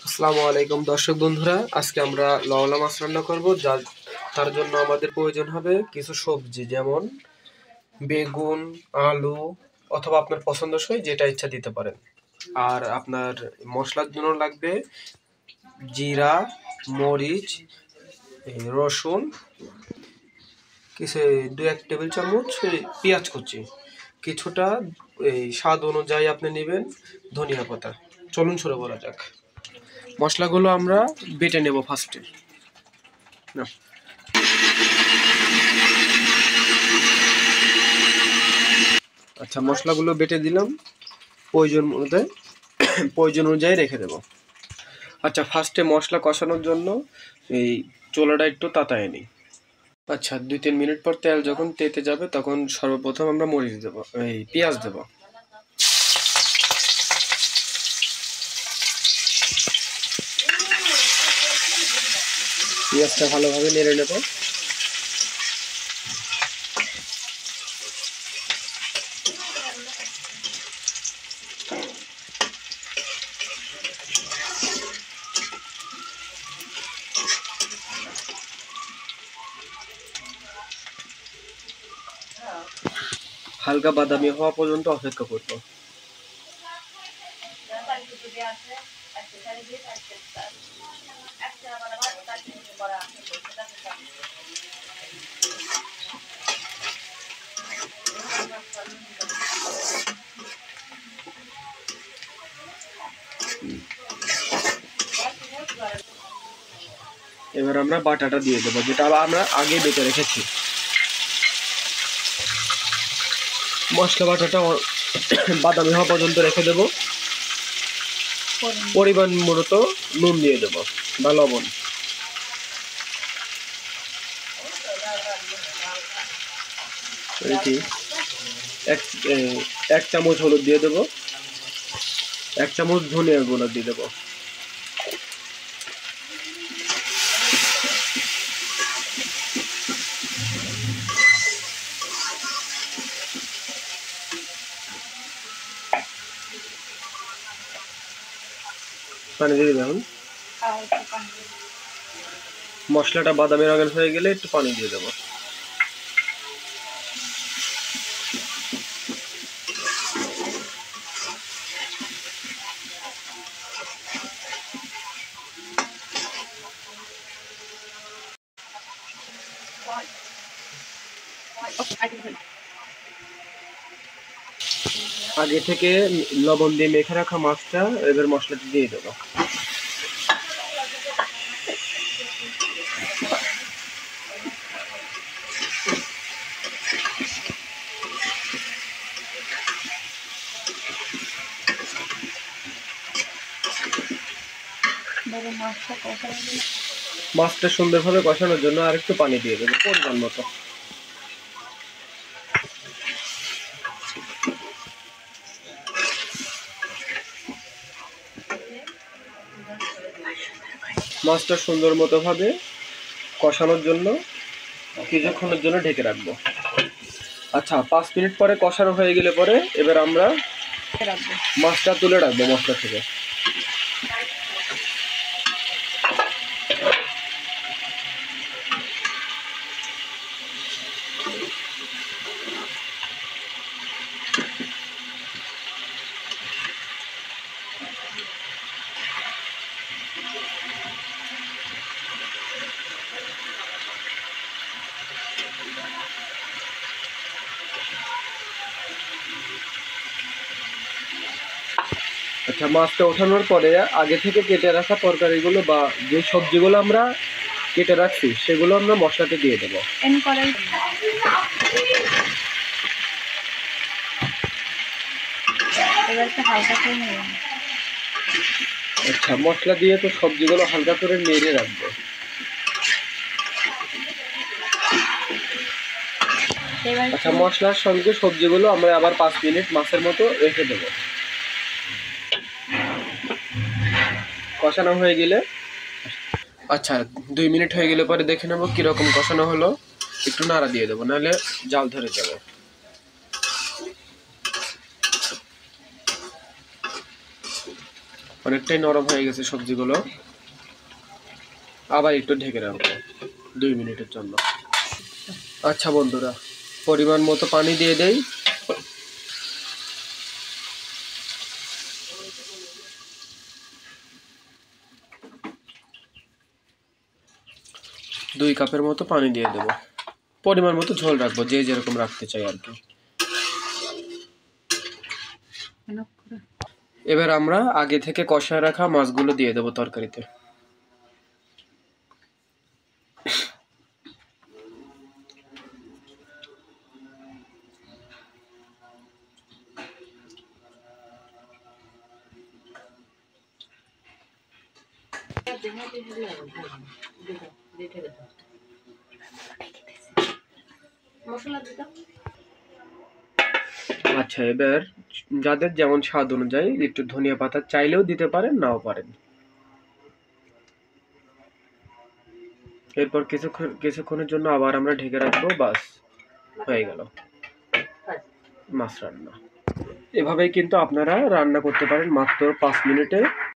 আসসালামু আলাইকুম দর্শক বন্ধুরা, আজকে আমরা লাউলা মাছ রান্না করব। তার জন্য আমাদের প্রয়োজন হবে কিছু সবজি, যেমন বেগুন, আলু অথবা আপনার পছন্দসই যেটা ইচ্ছা দিতে পারেন। আর আপনার মশলার জন্য লাগবে জিরা, মরিচ, রসুন, কিছু 2-1 টেবিল চামচ পেঁয়াজ কুচি, কিছুটা স্বাদ অনুযায়ী আপনি নেবেন ধনিয়া পাতা। চলুন শুরু করা যাক। মশলাগুলো আমরা বেটে নেব ফার্স্টে। আচ্ছা, মশলাগুলো বেটে দিলাম, প্রয়োজন অনুযায়ী রেখে দেব। আচ্ছা, ফার্স্টে মশলা কষানোর জন্য এই চুলাটা একটু তাতায় নিই। আচ্ছা, 2-3 মিনিট পর তেল যখন তেতে যাবে তখন সর্বপ্রথম আমরা মরিচ দেব, পেঁয়াজ দেব। পেঁয়াজটা ভালোভাবে নেড়ে নেব। হালকা বাদামি হওয়া পর্যন্ত অপেক্ষা করব। এবার আমরা বাটাটা দিয়ে দেবো, যেটা আমরা আগে বেটে রেখেছি। মশলা বাটাটা বাদামি হওয়া পর্যন্ত রেখে দেব। পরিমাণ মতো নুন দিয়ে দেবো বা লবণ। এক চামচ হলুদ দিয়ে দেবো, 1 চামচ ধনিয়ার গুঁড়ো দিয়ে দেবো। পানি দিয়ে দেবেন। মশলাটা বাদামি রঙের হয়ে গেলে একটু পানি দিয়ে দেবো। আগে থেকে লবণ দিয়ে মেখে রাখা মাছটা এবার মশলাটা দিয়ে দেবো। মাছটা সুন্দরভাবে কষানোর জন্য আরেকটু পানি দিয়ে দেবো পরিমাণ মতো। মাছটা সুন্দর মতো ভাবে কষানোর জন্য কিছুক্ষণের জন্য ঢেকে রাখবো। আচ্ছা, 5 মিনিট পরে কষানো হয়ে গেলে পরে এবার আমরা মাছটা তুলে রাখবো মশলা থেকে। আচ্ছা, মাছটা ওঠানোর পরে আগে থেকে কেটে রাখা তরকারিগুলো বা যে সবজিগুলো আমরা কেটে রাখছি সেগুলো আমরা মশলাতে দিয়ে দেবো। আচ্ছা, মশলা দিয়ে তো সবজিগুলো হালকা করে নেড়ে রাখবো। আচ্ছা, মশলার সঙ্গে সবজিগুলো আমরা আবার 5 মিনিট মাছের মতো রেখে দেবো। কষানো হয়ে গেলে আচ্ছা 2 মিনিট হয়ে গেলে পরে দেখে নেবো কিরকম কষানো হলো। একটু নাড়া দিয়ে দেবো, নাহলে জাল ধরে যাবে। অনেকটাই নরম হয়ে গেছে সবজিগুলো। আবার একটু ঢেকে রাখবো 2 মিনিটের জন্য। আচ্ছা বন্ধুরা, পরিমাণ মতো পানি দিয়ে দেই। দুই কাপের মতো পানি দিয়ে দেব। পরিমাণ মতো ঝোল রাখবো, যে যেরকম রাখতে চাই আর কি। এবার আমরা আগে থেকে কষায় রাখা মাছগুলো দিয়ে দেবো তরকারিতে। আচ্ছা, এবার যাদের যেমন স্বাদ অনুযায়ী একটু ধনিয়া পাতা চাইলেও দিতে পারেন, নাও পারেন। এরপর কিছুক্ষণের জন্য আবার আমরা ঢেকে রাখবো। বাস, হয়ে গেল মাছ রান্না। এভাবেই কিন্তু আপনারা রান্না করতে পারেন মাত্র 5 মিনিটে।